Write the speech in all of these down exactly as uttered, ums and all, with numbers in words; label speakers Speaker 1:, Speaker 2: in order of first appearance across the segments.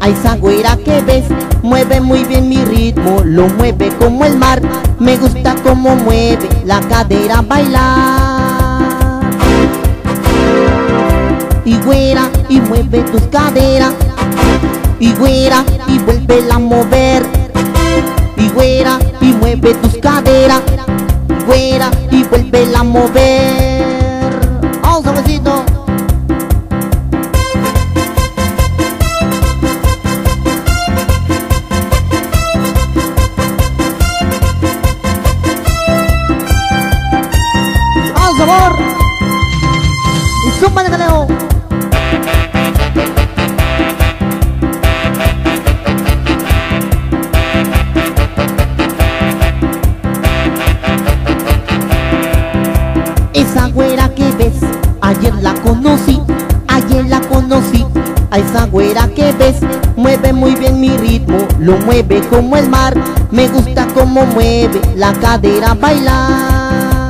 Speaker 1: a esa güera que ves, mueve muy bien mi ritmo, lo mueve como el mar. Me gusta como mueve la cadera bailar. Y güera, y mueve tus caderas. Y güera, y vuélvela a mover. Y güera, y mueve tus caderas. Y güera, y vuélvela a mover. Vamos, suavecito. Vamos, sabor. Y súmale, Galeo. Esa güera que ves, ayer la conocí, ayer la conocí. A esa güera que ves, mueve muy bien mi ritmo, lo mueve como el mar. Me gusta como mueve la cadera bailar.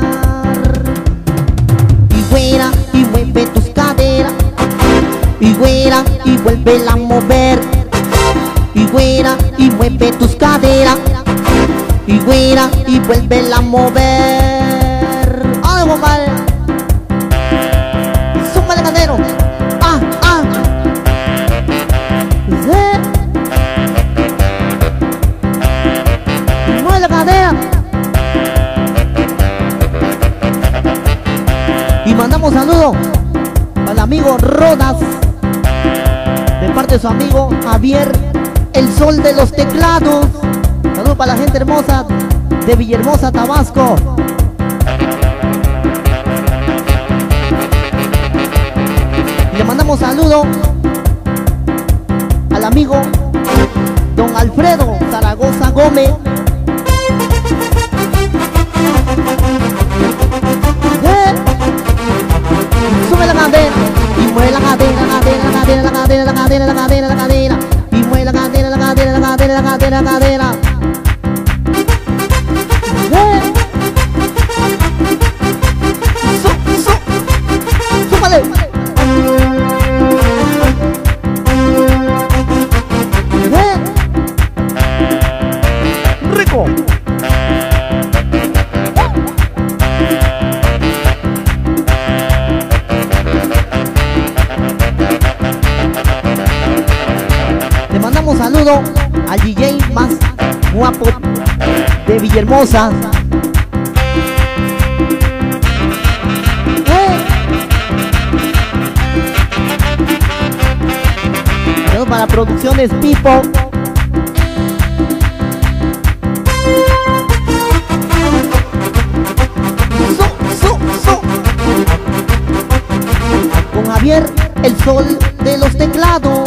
Speaker 1: Y güera, y mueve tus caderas. Y güera, y vuélvela a mover. Y güera, y mueve tus caderas. Y güera, y vuélvela a mover. ¡Ay, compadre! ¡Súmale, cadero! ¡Ah, ah! ¿Sí? ¡Mueve la cadera! Y mandamos saludos al amigo Rodas, de parte de su amigo Javier, el sol de los teclados. Saludos para la gente hermosa de Villahermosa, Tabasco. Y le mandamos saludo al amigo don Alfredo Zaragoza Gómez. ¿Eh? Sube la cadera y mueve la cadera, la cadera, la cadera, la cadera, la cadera, la cadera, la cadera. Y mueve la cadera, la cadera, la cadera, la cadera, la cadera. ¿Eh? Sú, sú, súmale. ¿Eh? Rico. Le mandamos saludo al D J más guapo de Villahermosa. ¡Eh! Saludos para Producciones Pipo. So, so, so. Con Javier, el sol de los teclados.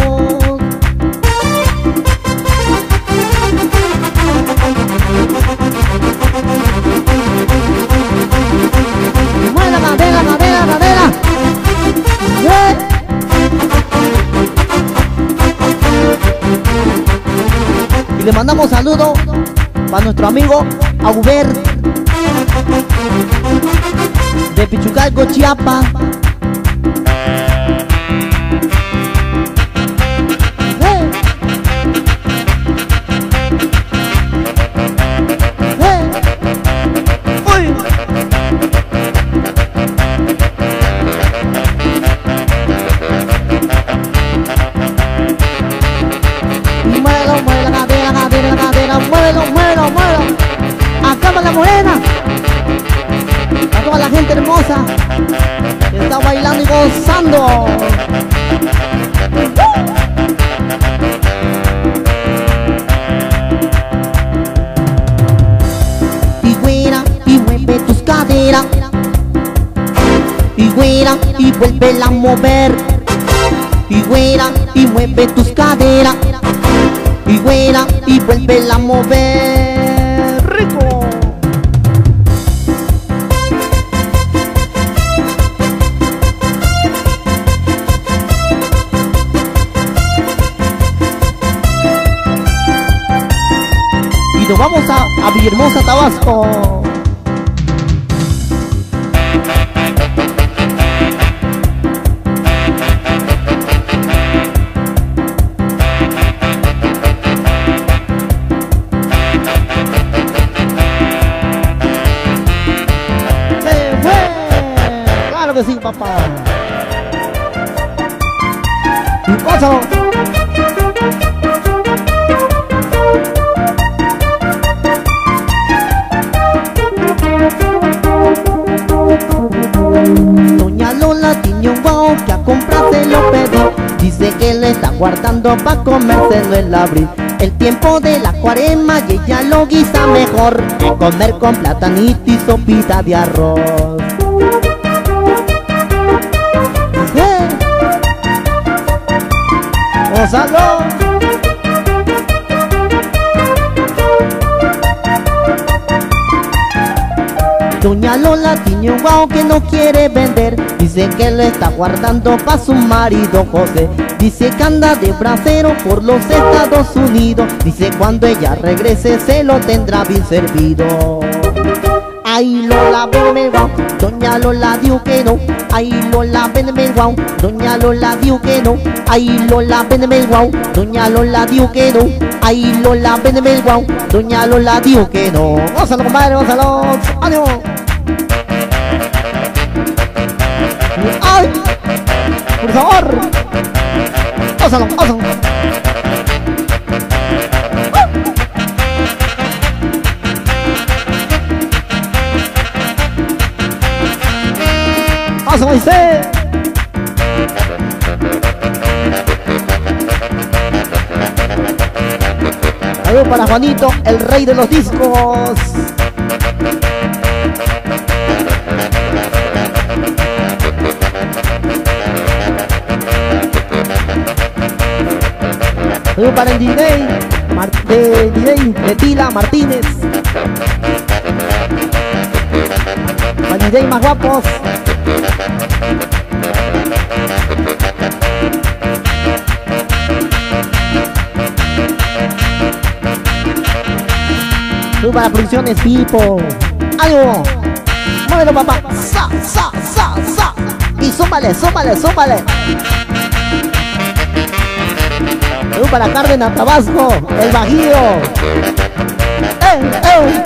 Speaker 1: Mueve la cadera, cadera, cadera. ¡Eh! Y le mandamos saludos para nuestro amigo Auber de Pichucalco, Chiapas. ¡Eh! ¡Eh! ¡Uy! Muévelo, mueve la cadera, la cadera, la cadera, muévelo, muévelo, muévelo. Acaba la morena. A toda la gente hermosa que está bailando y gozando. Y güera, y mueve tus caderas. Y güera, y vuélvela a mover. Y güera, y mueve tus caderas. Y güera, y vuélvela a mover. ¡Rico! Y nos vamos a, a Villahermosa, Tabasco. gózalo. Doña Lola tiene un guau que a comprarse lo pidió. Dice que le está guardando pa' comérselo en abril. El tiempo de la cuaresma y ella lo guisa mejor que comer con platanito y sopita de arroz. ¡Eh! ¡Gózalo! Doña Lola tiene un guau que no quiere vender. Dice que lo está guardando pa' su marido José. Dice que anda de bracero por los Estados Unidos. Dice cuando ella regrese se lo tendrá bien servido. Ay Lola, véndeme el guau, Doña Lola dijo que no. Ay Lola, véndeme el guau, Doña Lola dijo que no. Ay Lola, véndeme el guau, Doña Lola dijo que no. Ay Lola, véndeme el guau, Doña Lola dijo que no. Gózalo, compadre, gózalo. ¡Ánimo! ¡Ay! ¡Por favor! ¡Gózalo, gózalo! ¡Gózalo, Moisés! Saludos para Juanito, el rey de los discos. Saludos para el D J, Mar de D J de Tila Martínez. Para el D J más guapos. Saludos para Producciones Pipo. ¡Ánimo! ¡Muévelo, papá! ¡Sa, sa, sa, sa! Y súmale, súmale, súmale. Saludos para Cárdenas, Tabasco, el Bajío. ¡Eh, eh!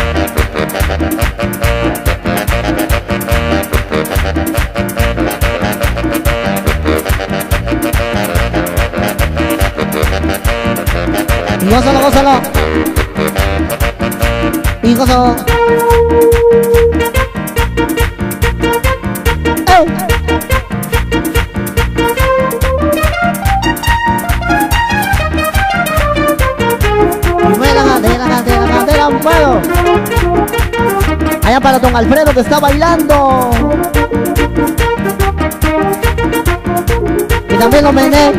Speaker 1: Y gózalo, gózalo. Y gózalo. ¡Eh! Bueno, allá para don Alfredo que está bailando. Y también lo mené.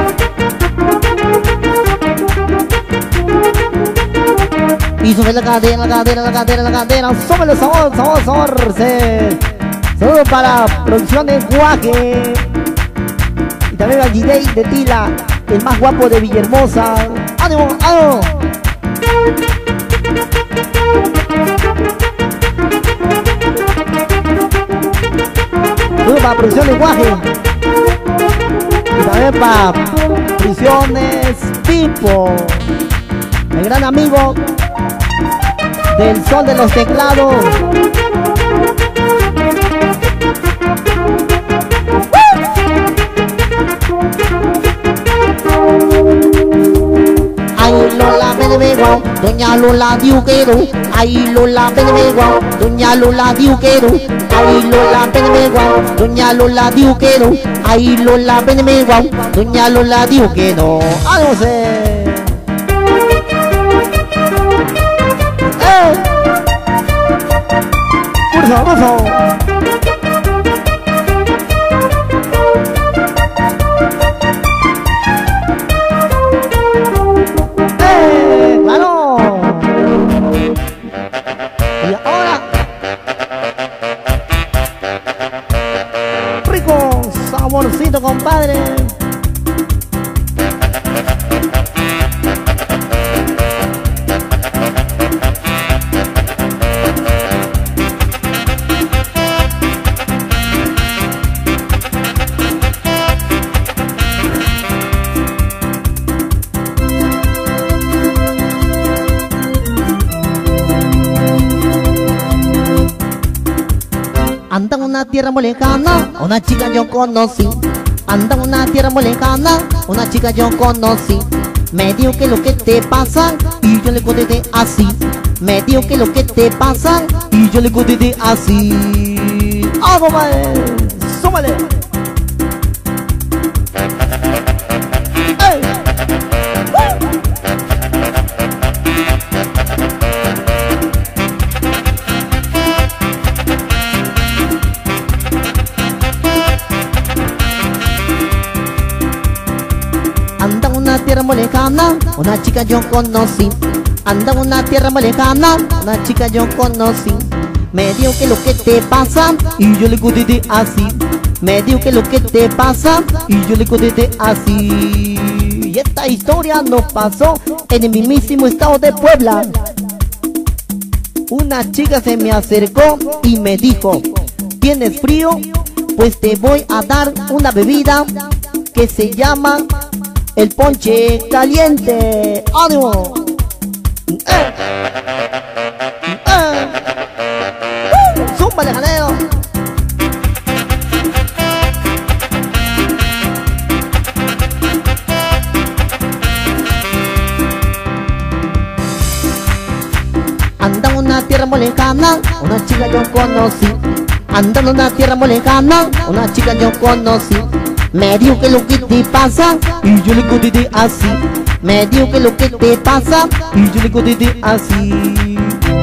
Speaker 1: Y sube la cadera, la cadera, la cadera, la cadera. Súbele sabor, sabor, sabor. Sí. Saludos para Producciones Guaje. Y también al D J de Tila, el más guapo de Villahermosa. ¡Ánimo, ánimo! Saludos para Producciones Guaje. Y también para Producciones Pipo, el gran amigo del Sol de los Teclados. Ay Lola, véndeme guau, Doña Lola dijo que no. Ay Lola, véndeme guau, Doña Lola dijo que no. Ay Lola, véndeme guau, Doña Lola dijo que no. Ay Lola, véndeme guau, Doña Lola dijo que no. ¡Ah, no sé! ¡Eh! ¡Curso, curso! ¡Eh! ¡Claro! Y ahora rico saborcito, compadre. Anda en una tierra muy lejana, a una chica yo conocí. Anda en una tierra muy lejana, una chica yo conocí. Me dijo que lo que te pasa y yo le contesté así. Me dijo que lo que te pasa y yo le contesté así. ¡Ah, compadre! ¡Súmale! ¡Ey! Anda en una tierra muy lejana, una chica yo conocí. Anda en una tierra muy lejana, una chica yo conocí. Me dijo que lo que te pasa y yo le contesté así. Me dijo que lo que te pasa y yo le contesté así. Y esta historia nos pasó en el mismísimo estado de Puebla. Una chica se me acercó y me dijo: ¿tienes frío? Pues te voy a dar una bebida que se llama el ponche caliente. ¡Ánimo! ¡Eh! ¡Eh! ¡Uh! ¡Zúmbale, jaleo! Anda en una tierra muy lejana, una chica yo conocí. Anda en una tierra muy lejana, una chica yo conocí. Me dijo que lo que te pasa y yo le contesté así. Me dijo que lo que te pasa y yo le contesté así.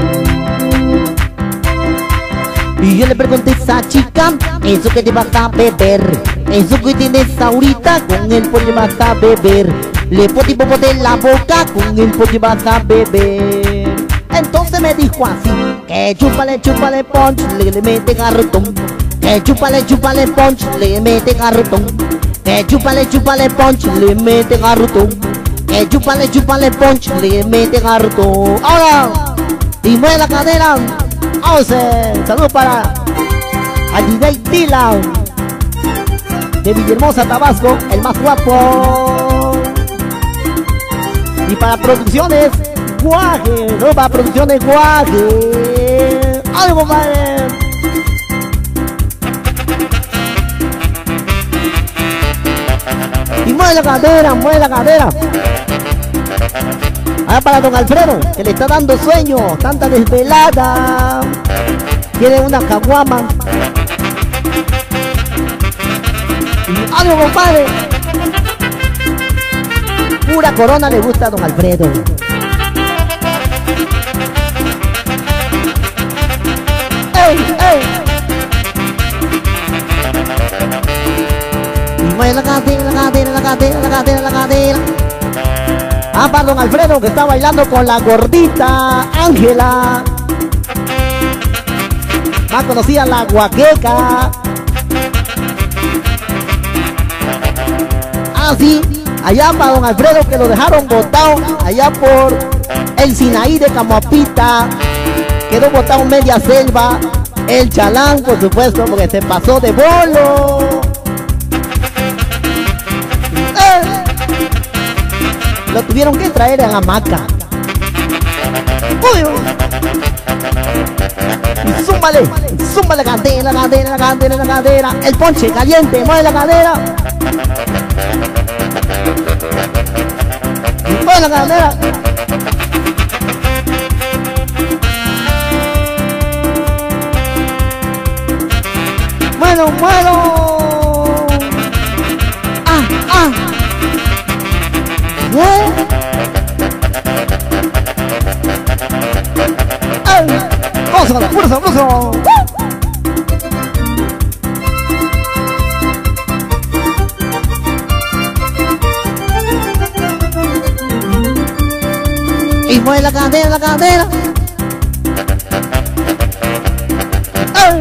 Speaker 1: Y yo le pregunté a esa chica: ¿eso que te vas a beber? Eso que tienes ahorita, con el pollo vas a beber. Le pone popote en la boca, con el pollo vas a beber. Entonces me dijo así: que chúpale, chúpale punch, le, le mete garrotón. Que chúpale, chúpale punch, le mete garrotón. Que chúpale, chúpale punch, le mete garrotón. Que chúpale, chúpale punch, le mete garrotón. Ahora, y mueve la cadera. Vamos, saludos para a D J Dylan de Villahermosa, Tabasco, el más guapo. Y para producciones Guaje, no, para producciones Guaje. ¡Ay, compadre! Y mueve la cadera, mueve la cadera. Ahora para don Alfredo, que le está dando sueño, tanta desvelada. Tiene una caguama. Y algo, compadre. Pura corona le gusta a don Alfredo. ¡Ey, ey! Y mueve la cadera, la cadera, la cadera, la cadera, la cadera. Ah, para don Alfredo, que está bailando con la gordita Ángela, más conocida la guaqueca. Ah, sí, allá para don Alfredo, que lo dejaron botado allá por el Sinaí de Camoapita. Quedó botado media selva. El Chalán, por supuesto, porque se pasó de bolo. ¡Eh! Lo tuvieron que traer en hamaca. ¡Uy! Y zúmbale, zúmbale la cadera, la cadera, la cadera, la cadera. El ponche caliente, mueve la cadera. Mueve la cadera. Muelo, muelo. Ah, ah. ¿Eh? ¡Ay! ¡Vamos, puro sabroso! Y mueve la cadera, la cadera. ¡Ay!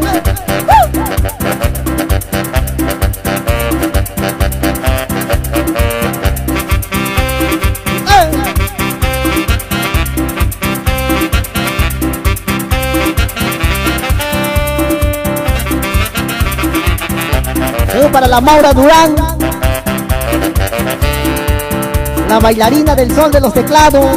Speaker 1: Para la Maura Durán, la bailarina del sol de los teclados.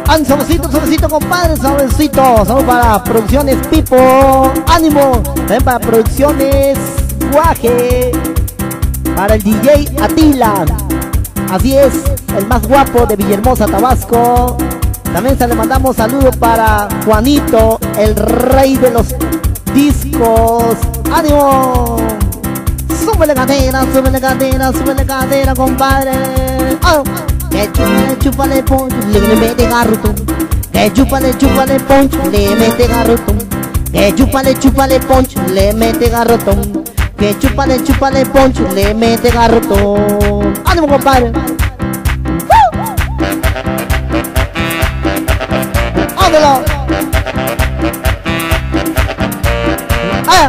Speaker 1: ¡An, suavecito, suavecito, compadre! ¡Suavecito! Saludos para Producciones Pipo. ¡Ánimo! También para Producciones Guaje. Para el D J Atila. Así es, el más guapo de Villahermosa, Tabasco. También se le mandamos saludos para Juanito, el rey de los discos. ¡Ánimo! Súbele cadera, súbele cadera, súbele cadera, compadre. ¡Oh! Que chúpale poncho, le mete garrotón. Que chúpale, chúpale poncho, le mete garrotón. Que chúpale, chúpale poncho, le mete garrotón. Que chúpale, chúpale poncho, le mete garrotón. ¡Ánimo, compadre! ¡Ándalo! ¡Ah!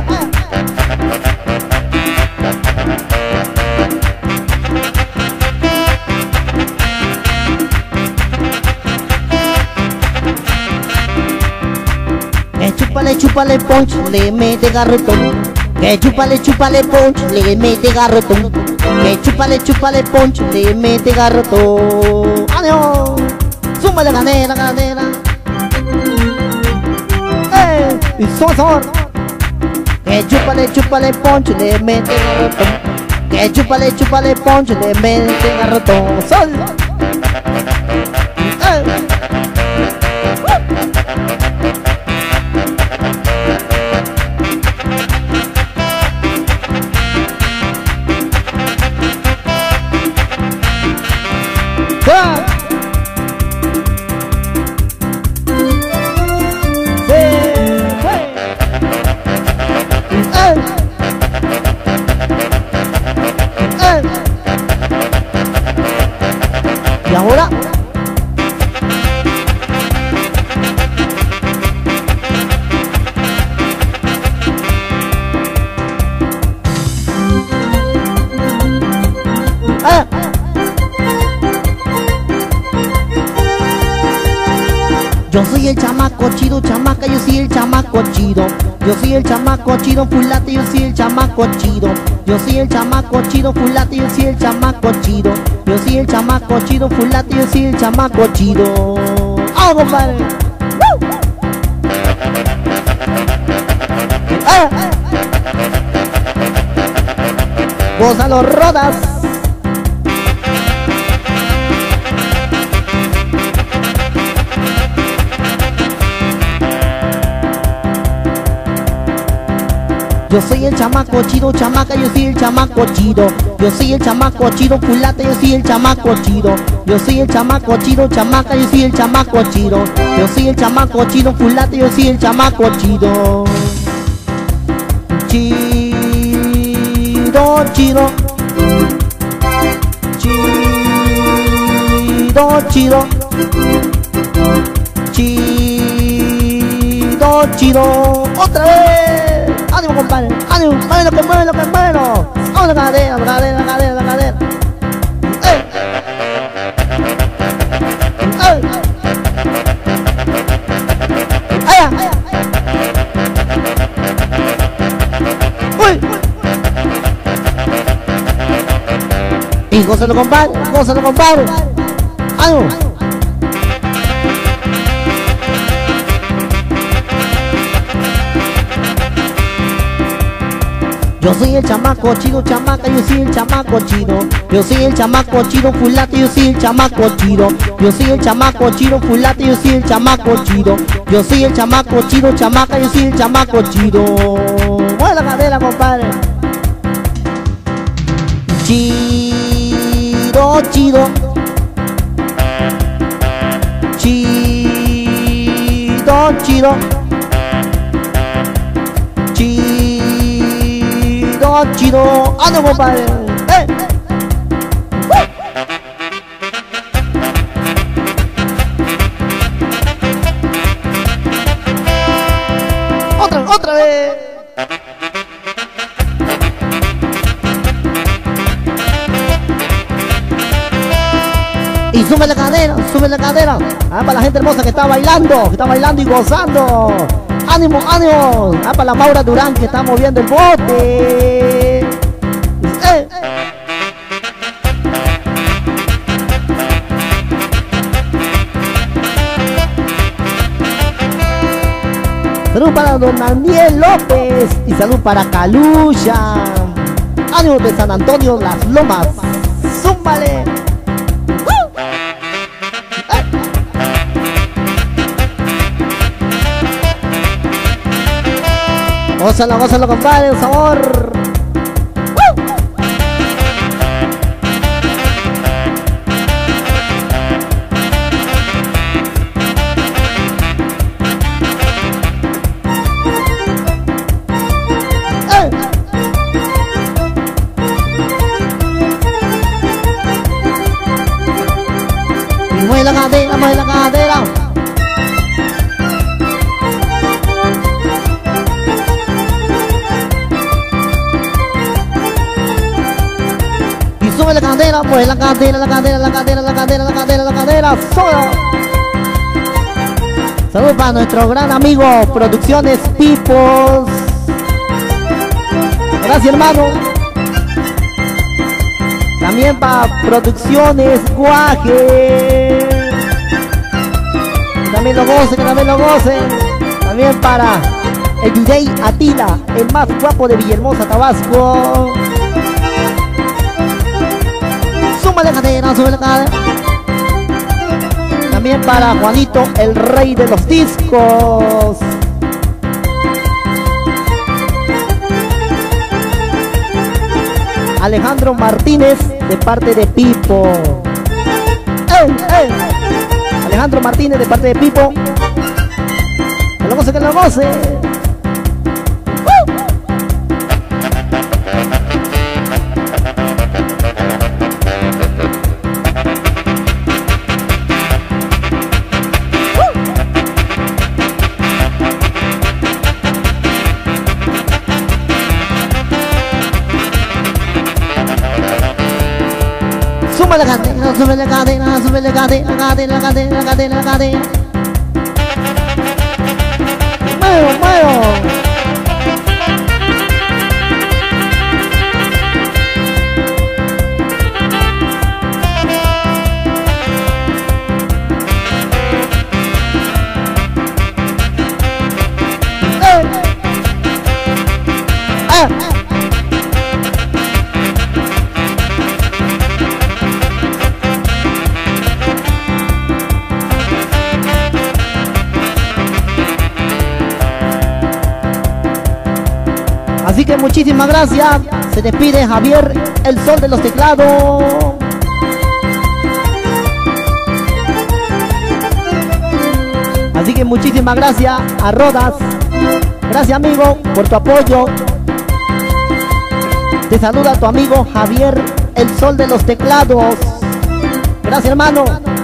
Speaker 1: Que chúpale, chúpale poncho, le mete garrotón. Que chúpale, chúpale poncho, le mete garrotón. Que chúpale, chúpale poncho, le mete garrotón. ¡Ánimo! ¡Súmale cadera, cadera! ¡Eh! ¡Y son, son! Que chúpale, chúpale poncho, le mete garrotón. Que chúpale, chúpale poncho, le mete garrotón. ¡Sol! ¡Eh! Y ahora ¡ah! Yo soy el chamaco chido, chamaca, yo soy el chamaco chido. Yo soy el chamaco chido, fulate, yo soy el chamaco chido. Yo soy el chamaco chido, fulate, yo soy el chamaco chido. Yo soy el chamaco chido, fulate, yo soy el chamaco chido. ¡Ah, compadre! ¡Woo! ¡Ah! ¡Gózalo, rodas! Yo soy el chamaco chido, chamaca, yo soy el chamaco chido. Yo soy el chamaco chido, fulate, yo soy el chamaco chido. Yo soy el chamaco chido, chamaca, yo soy el chamaco chido. Yo soy el chamaco chido, fulate, yo soy el chamaco chido. Chido, chido. Chido, chido. Chido, chido. ¡Otra vez! ¡Ánimo, compadre! ¡Ánimo! ¡Muévelo, que muévelo, que muévelo! ¡Vamos, la cadera, la cadera, la cadera, la cadera! ¡Eh! ¡Eh! ¡Allá! ¡Uy! Y gózalo, compadre, gózalo, compadre. ¡Ánimo! Yo soy el chamaco chido, chamaca, yo soy el chamaco chido. Yo soy el chamaco chido, fulate, yo soy el chamaco chido. Yo soy el chamaco chido, fulate, yo soy el chamaco chido. Yo soy el chamaco chido, chamaca, yo soy el chamaco chido. Mueve la cadera, compadre. Chido, chido. Chido, chido. Chido, chido. ¡Anda, compadre! ¡Eh! ¡Uh! ¡Otra, otra vez! Y sube la cadera, sube la cadera. Ah, para la gente hermosa que está bailando, que está bailando y gozando. ¡Ánimo, ánimo! Ah, para la Maura Durán que está moviendo el bote. ¡Eh! Salud para don Daniel López y salud para Calucha. Ánimo de San Antonio, Las Lomas. ¡Zúmbale! ¡Uh! ¡Eh! Gózalo, gózalo, compadre, el sabor. Mueve la cadera, mueve la cadera. Y sube la cadera, mueve la cadera, la cadera, la cadera, la cadera, la cadera, la cadera, solo. Saludos para nuestro gran amigo Producciones Pipos. Gracias, hermano. También para Producciones Guaje. También lo gocen, también lo gocen. También para el D J Atila, el más guapo de Villahermosa, Tabasco. Súmale cadera, súmale cadera. También para Juanito, el rey de los discos. Alejandro Martínez, de parte de Pipo. ¡Ey, ey! Alejandro Martínez, de parte de Pipo. Que lo goce, que lo goce. ¡Uh! Sube la cadena, sube la cadena, sube la cadena, la cadena, la cadena, la cadena, la cadena. Muevo, muevo. ¡Eh! ¡Ah! Así que muchísimas gracias. Se despide Javier, el sol de los teclados. Así que muchísimas gracias a Rodas. Gracias, amigo, por tu apoyo. Te saluda tu amigo Javier, el sol de los teclados. Gracias, hermano.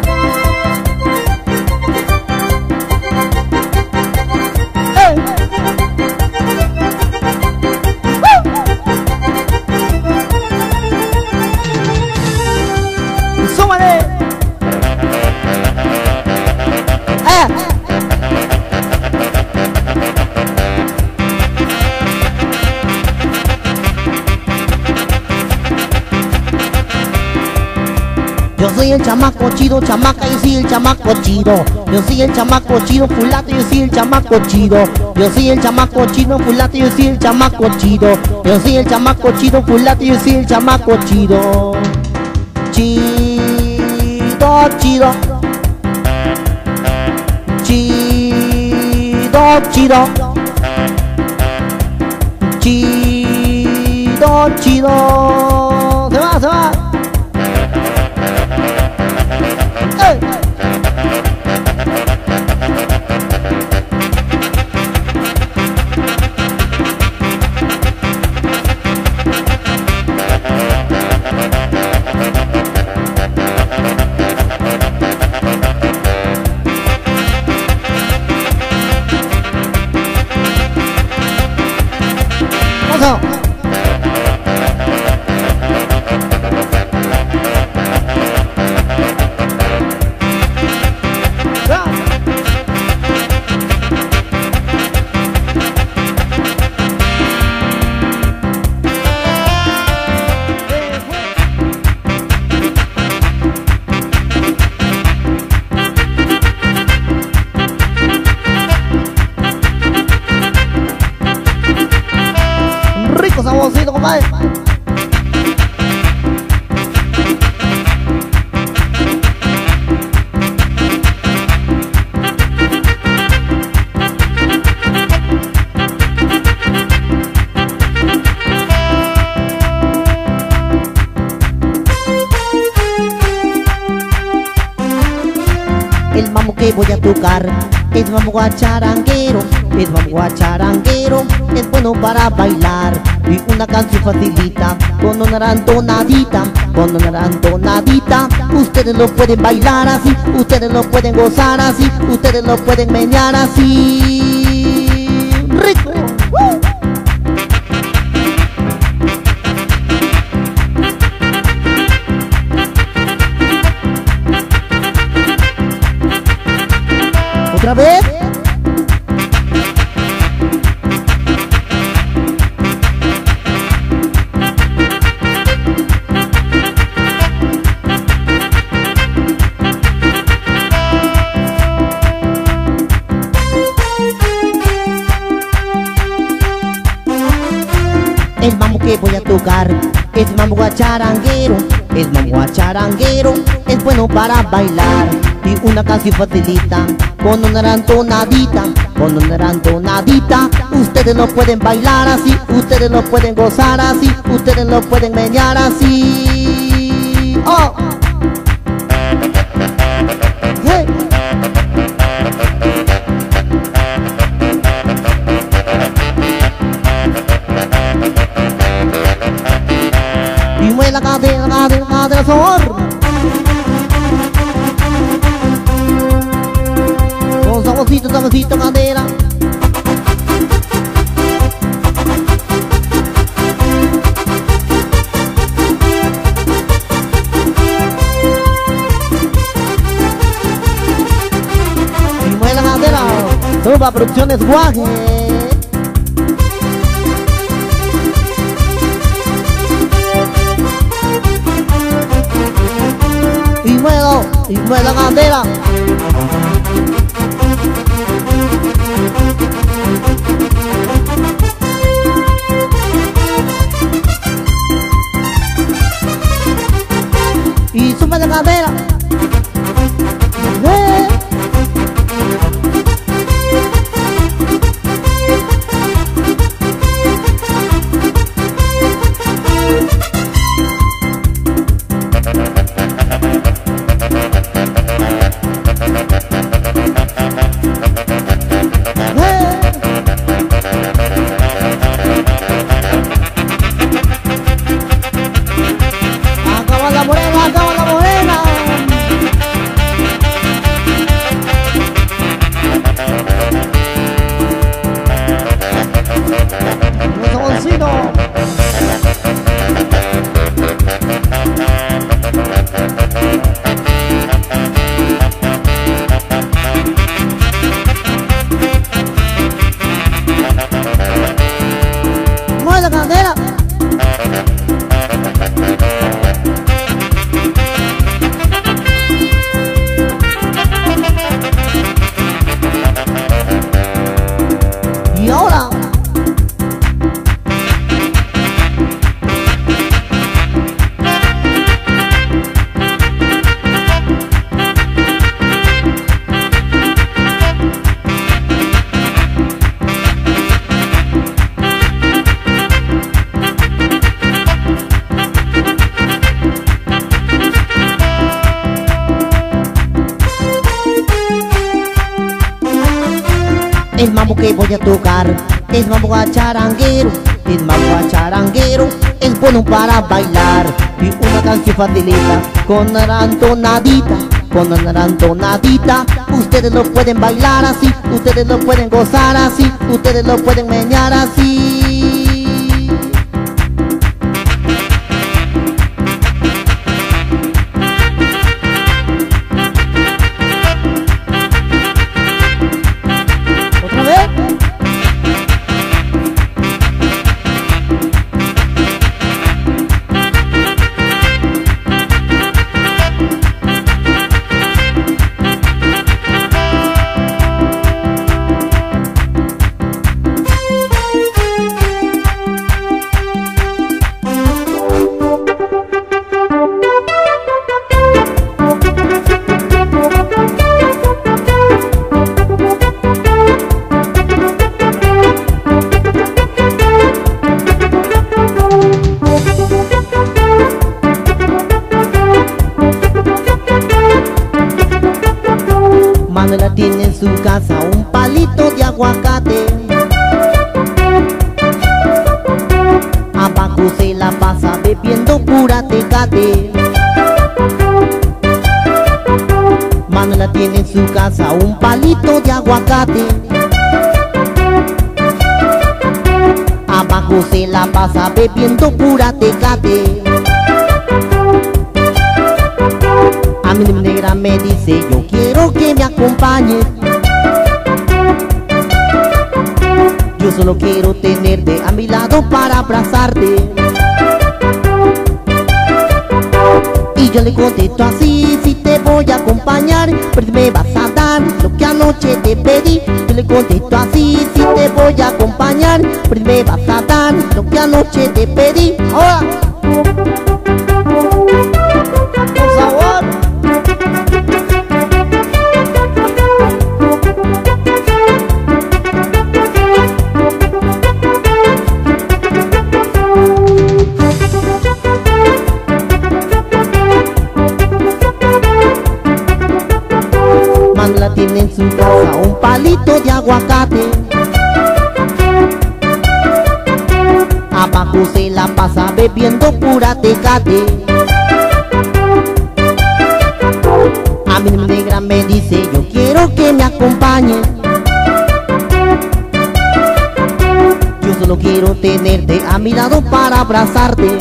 Speaker 1: Yo soy el chamaco chido, chamaca, yo soy el chamaco chido. Yo soy el chamaco chido, fulate, yo soy el chamaco chido. Yo soy el chamaco chido, fulate, yo soy el chamaco chido. Yo soy el chamaco chido, fulate, yo soy el chamaco chido. Chido, chido. Chido, chido. Chido, chido. Se va, se va. mambo que voy a tocar es mambo guacharanguero, es mambo guacharanguero, es bueno para bailar. Y una canción facilita, con una rantonadita, con una rantonadita. Ustedes lo pueden bailar así, ustedes lo pueden gozar así, ustedes lo pueden menear así. ¡Rico! ¡Uh! ¿Otra vez? El mambo que voy a tocar es mambo guacharanguero, es mambo guacharanguero, es bueno para bailar. Y una canción facilita, con una rantonadita, con una rantonadita. Ustedes lo pueden bailar así, ustedes lo pueden gozar así, ustedes lo pueden menear así. ¡Oh! ¡Hey! Y mueve la cadera, la cadera, la cadera, sabor. Con saborcito, saborcito, cadera. Y mueve la cadera. Suba Producciones Guaje. Y muevo, y mueve la cadera. Y sube la cadera. ¡Eh! Acaba la morena, acaba la morena. Un saborcito. Mueve la cadera. Y ahora el mambo que voy a tocar es mambo guacharanguero, es mambo guacharanguero, es bueno para bailar. Y una canción facilita, con una rantonadita, con una rantonadita. Ustedes lo pueden bailar así, ustedes lo pueden gozar así, ustedes lo pueden menear así. ¿Otra vez? Manuela tiene en su casa un palito de aguacate. Abajo se la pasa bebiendo pura Tecate. Manuela tiene en su casa un palito de aguacate. Abajo se la pasa bebiendo pura Tecate. A mi negra me dice: yo quiero que me acompañes. Yo solo quiero tenerte a mi lado para abrazarte. Y yo le contesto así: si te voy a acompañar, pues me vas a dar lo que anoche te pedí. Yo le contesto así: si te voy a acompañar, pues me vas a dar lo que anoche te pedí. Ahora, por favor. Manuela tiene en su casa un palito de aguacate. Abajo se la pasa bebiendo pura Tecate. A mi negra me dice: yo quiero que me acompañes. Yo solo quiero tenerte a mi lado para abrazarte.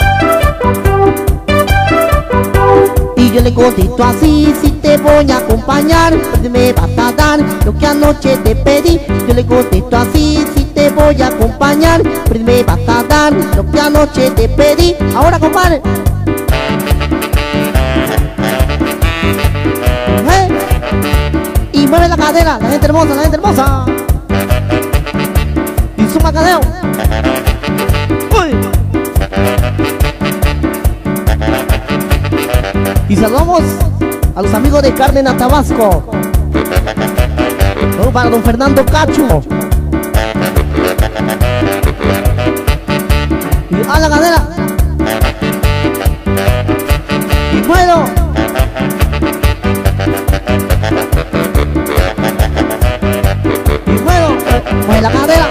Speaker 1: Y yo le contesto así: si te voy a acompañar, pues me vas a dar lo que anoche te pedí. Yo le contesto así: si te voy a acompañar, pues me vas a dar lo que anoche te pedí. Ahora, compadre. ¿Eh? Y mueve la cadera, la gente hermosa, la gente hermosa. Y suma cadeo. Uy. Y saludamos a los amigos de Cárdenas, Tabasco. Para don Fernando Cacho. Y a la cadera. Y bueno. Y bueno, pues la cadera.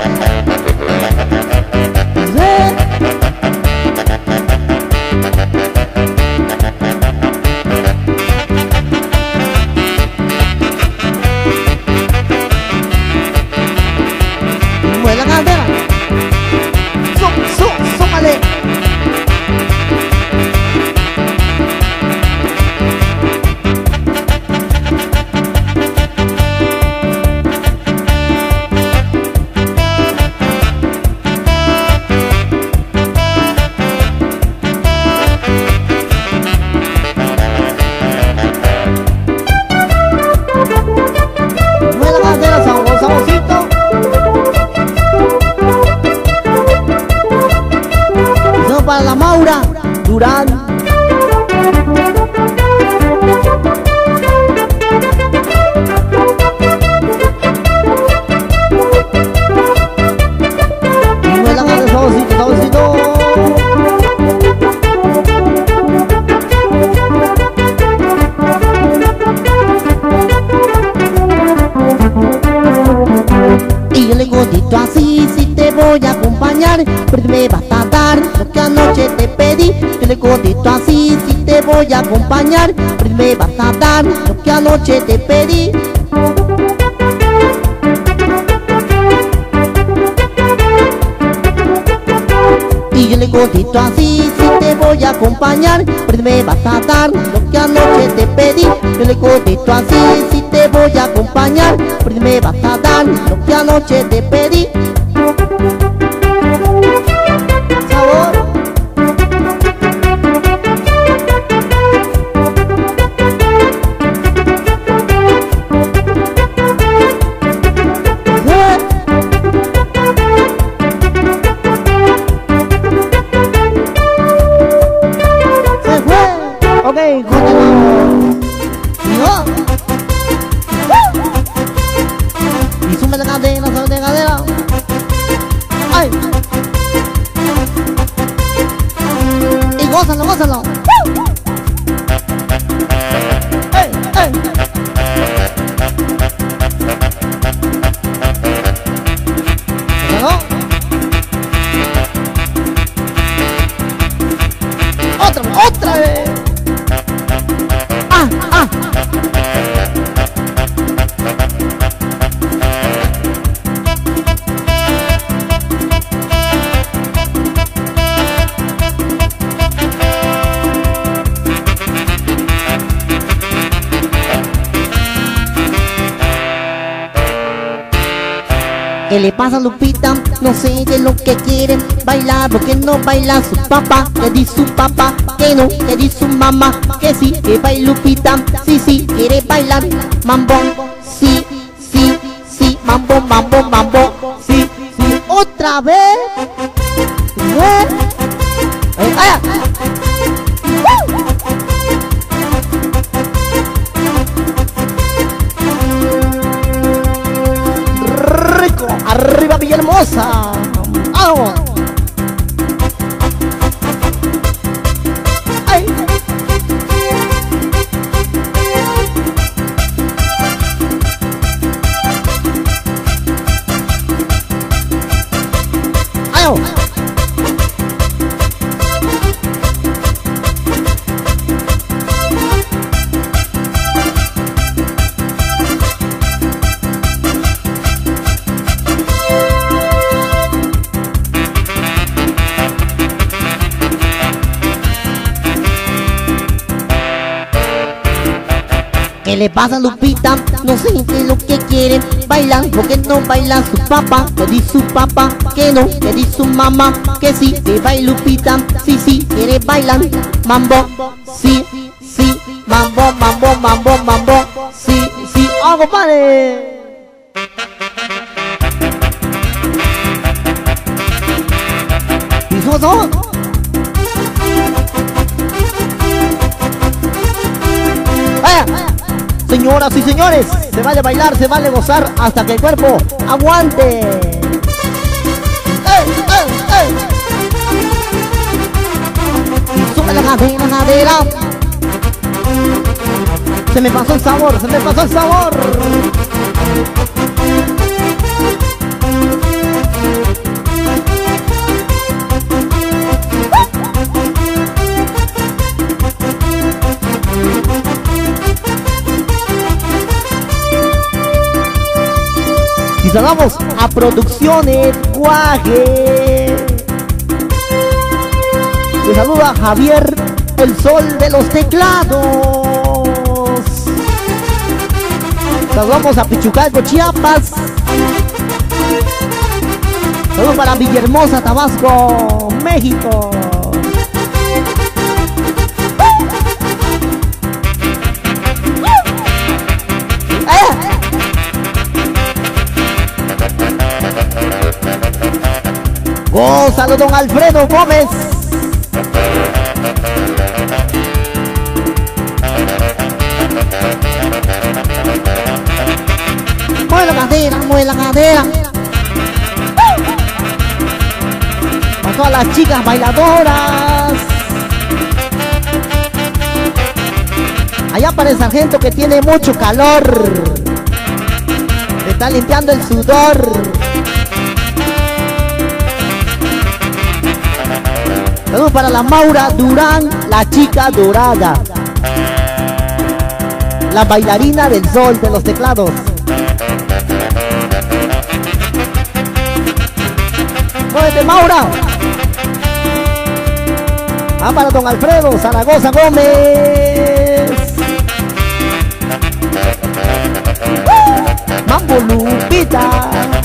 Speaker 1: La cadera. So, so, sómale. Mueve la cadera, sabor, saborcito. Para la Maura Durán. Y me la cadera, saborcito, saborcito. Y yo le contesto así: si te voy a acompañar, pues me vas a dar lo que anoche te pedí. Yo le contesto así: si te voy a acompañar, pues me vas a dar lo que anoche te pedí. Y yo le contesto así: si te voy a acompañar, pues me vas a dar lo que anoche te pedí. Yo le contesto así: si te voy a acompañar, pues me vas a dar lo que anoche te pedí. Sabor. Se fue. Ok, continuamos. No. Y sube la cadena, sube la cadera. ¡Ay! Y gózalo, gózalo. ¡Ey, ey! ¿Qué le pasa a Lupita? No sé qué es lo que quieren bailar, porque no baila su papá. Le dice su papá que no, le dice su mamá que sí, que baila Lupita. Sí, sí, quiere bailar mambo. Sí, sí, sí, mambo, mambo, mambo. Sí, sí, otra vez. ¿Eh? Eh, ¡ay! ¡Rico! ¡Arriba Villahermosa! ¡Vamos! ¡Ay! ¡Ay! ¿Qué le pasa a Lupita? No sé qué es lo que quieren bailar, porque no baila su papá. Le dice su papá que no, le dice su mamá que sí, que baila Lupita. Sí, sí, quiere bailar mambo. Sí, sí, mambo, mambo, mambo, mambo. Sí, sí, ¡oh, compadre! ¿Pisoso? ¡Vaya! Señoras y señores, se vale bailar, se vale gozar hasta que el cuerpo aguante. ¡Ey, ey, ey! Y sube la cadera, cadera. Se me pasó el sabor, se me pasó el sabor. Y saludamos a Producciones Guaje. Le saluda Javier, el sol de los teclados. Saludamos a Pichucalco, Chiapas. Saludos para Villahermosa, Tabasco, México. Gózalo, don Alfredo Gómez. Mueve la cadera, mueve la cadera. Para todas las chicas bailadoras. Allá para el sargento que tiene mucho calor. Le está limpiando el sudor. Saludos para la Maura Durán, la chica dorada, la bailarina del sol de los teclados. ¡Muévete, Maura! Ah, para don Alfredo Zaragoza Gómez. ¡Uh! ¡Mambo Lupita!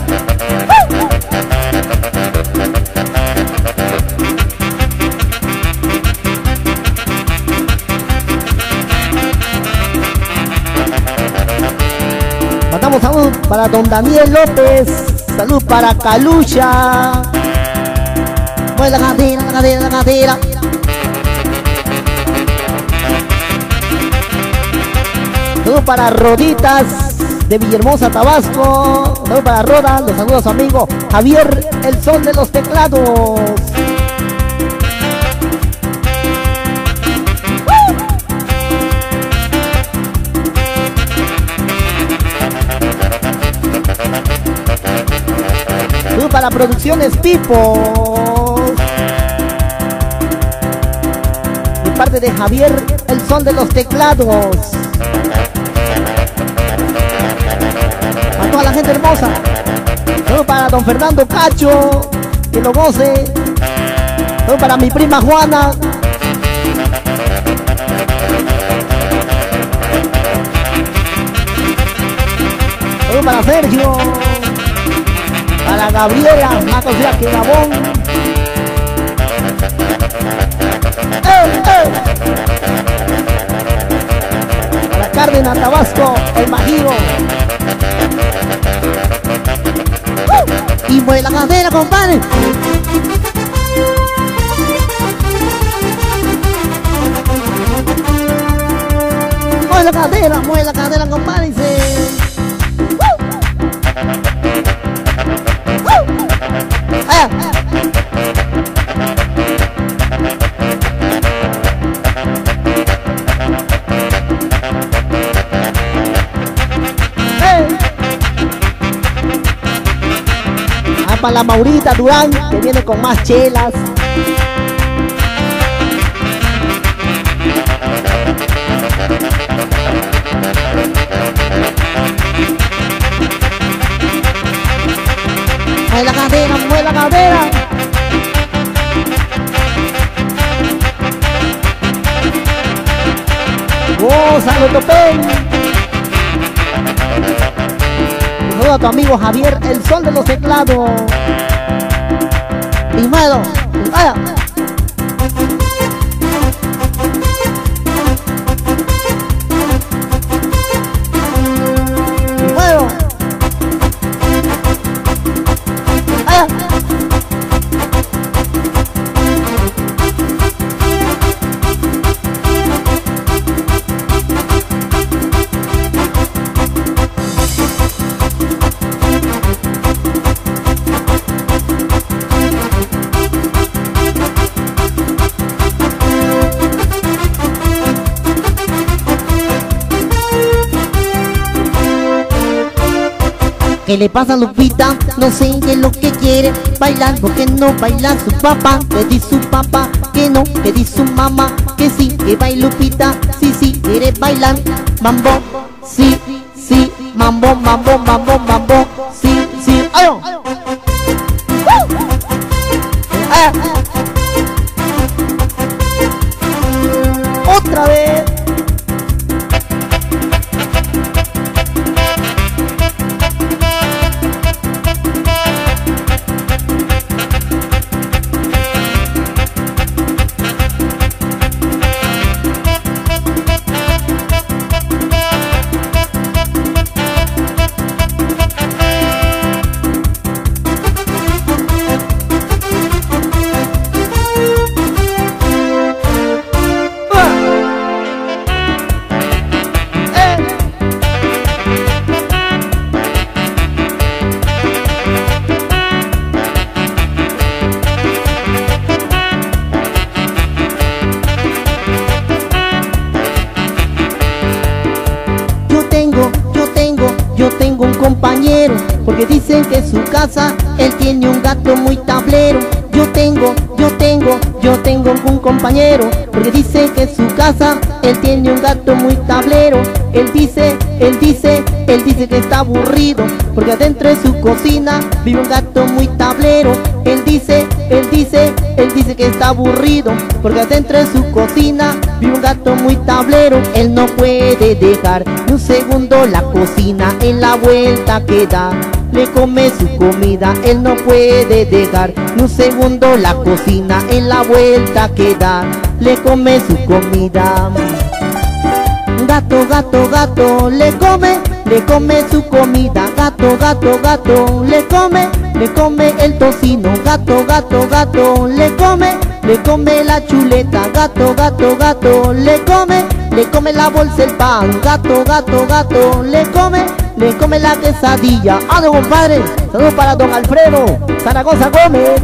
Speaker 1: Mandamos salud para don Daniel López. Salud para Calucha. Mueve la cadera, la cadera, la cadera. Salud para Roditas de Villahermosa, Tabasco. Salud para Roda. Los saludos a su amigo Javier, el sol de los teclados. Para Producciones Pipo, de parte de Javier, el sol de los teclados. A toda la gente hermosa. Saludos para don Fernando Cacho, que lo goce. Saludos para mi prima Juana. Saludos para Sergio.
Speaker 2: Para Gabriela, más conocida que Gabón. ¡Eh, eh! Para Cárdenas, Tabasco, el Magiro.
Speaker 1: ¡Uh! Y mueve la cadera, compadre. Mueve la cadera, mueve la cadera, compadre. Dice. ¡Uh! ¡Uh! ¡Ah! Para la Maurita Durán, que viene con más chelas. Mueve la cadera, mueve la cadera. ¡Oh, San Topén! Saludo a tu amigo Javier, el sol de los teclados. Y muevo, vaya. Y muevo. Vaya. ¿Qué le pasa a Lupita? No sé qué es lo que quiere bailar, porque no baila su papá. Le di su papá que no, le di su mamá que sí, que baila Lupita, sí, sí, quiere bailar mambo, sí, sí, mambo, mambo, mambo, mambo, sí, sí, ¡ay! ¡Uh! ¡Ah! Otra vez. Yo tengo un compañero, porque dicen que en su casa él tiene un gato muy tablero. Yo tengo, yo tengo, yo tengo un compañero, porque dicen que en su casa él tiene un gato muy tablero. Él dice, él dice, él dice que está aburrido, porque adentro de su cocina vive un gato muy tablero. Él dice, él dice, él dice que está aburrido, porque adentro de su cocina vive un gato muy tablero. Él no puede dejar ni un segundo la cocina, en la vuelta que da le come su comida. Él no puede dejar ni un segundo la cocina, en la vuelta que da le come su comida. Gato, gato, gato, le come, le come su comida. Gato, gato, gato, le come, le come el tocino. Gato, gato, gato, le come, le come la chuleta. Gato, gato, gato, le come, le come la bolsa el pan. Gato, gato, gato, le come, le come la quesadilla. ¡Ah, no, compadre! Saludos para don Alfredo Zaragoza Gómez.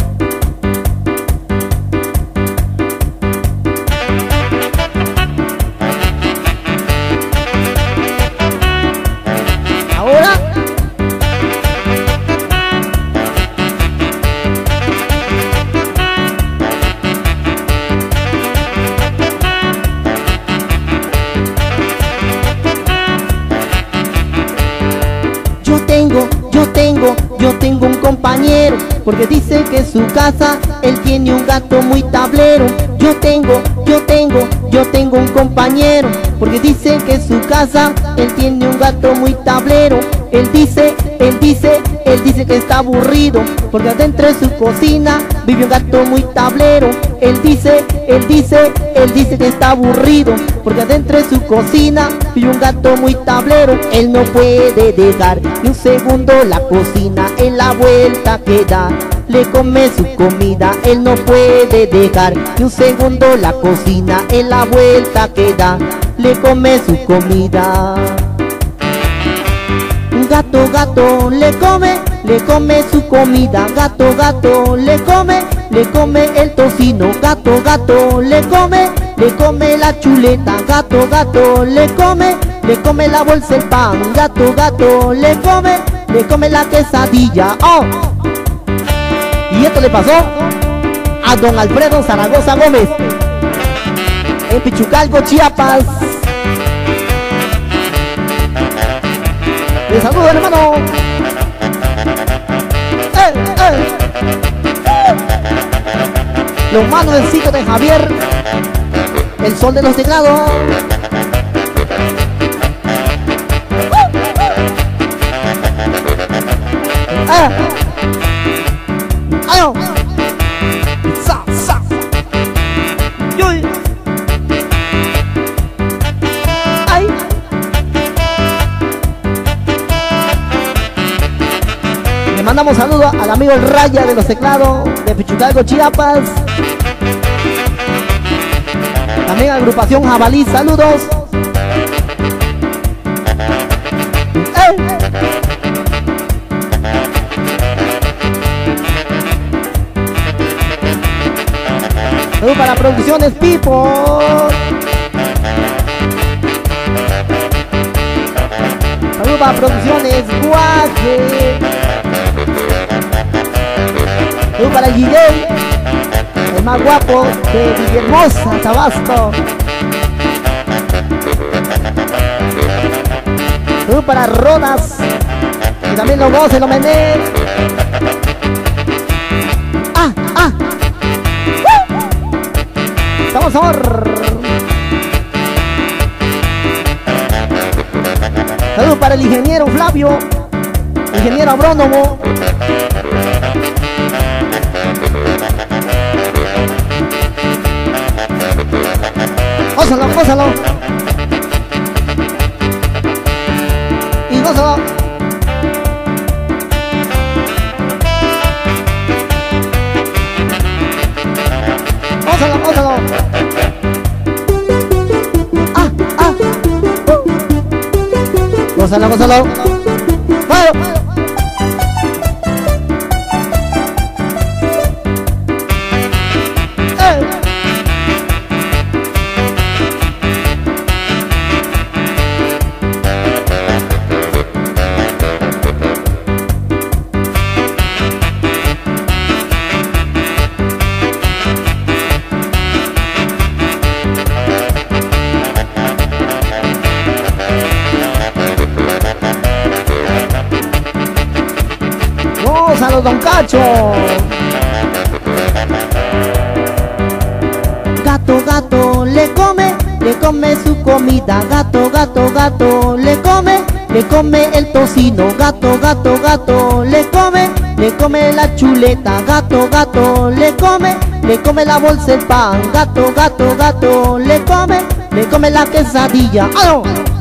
Speaker 1: Yo tengo, yo tengo un compañero, porque dice que en su casa él tiene un gato muy tablero. Yo tengo, yo tengo, yo tengo un compañero, porque dice que en su casa él tiene un gato muy tablero. Él dice, él dice, él dice dice que está aburrido porque adentro de su cocina vive un gato muy tablero. Él dice, él dice, él dice que está aburrido porque adentro de su cocina vive un gato muy tablero. Él no puede dejar ni un segundo la cocina, en la vuelta que da le come su comida. Él no puede dejar ni un segundo la cocina, en la vuelta que da le come su comida. Gato, gato, le come, le come su comida. Gato, gato, le come, le come el tocino. Gato, gato, le come, le come la chuleta. Gato, gato, le come, le come la bolsa el pan. Gato, gato, le come, le come la quesadilla. ¡Oh! Y esto le pasó a don Alfredo Zaragoza Gómez en Pichucalco, Chiapas. ¡Les saludo, hermano! ¡Eh, eh! Los manos del sitio de Javier, el sol de los teclados. ¡Ah! ¡Ay! ¡Sa, sa! ¡Yuy! ¡Ay! Le mandamos saludos al amigo el Raya de los teclados de Pichucalco, Chiapas. También agrupación Jabalí, saludos. ¡Eh! Saludos para Producciones People. Saludos para Producciones Guaje. Saludos para G J, el más guapo de Villahermosa, Tabasco. Saludos para Rodas, que también lo goce, lo menee. ¡Ah, ah! ¡Estamos sabor! Saludos para el ingeniero Flavio, ingeniero agrónomo. Gózalo, gózalo. Y gózalo. Gózalo, gózalo. Ah, ah. Uh. Gózalo, gózalo. ¡Vaya! ¡Gózalo, don Cacho! Gato, gato, le come, le come su comida. Gato, gato, gato, le come, le come el tocino. Gato, gato, gato, le come, le come la chuleta. Gato, gato, le come, le come la bolsa el pan. Gato, gato, gato, le come, le come la quesadilla. ¡Ah, no!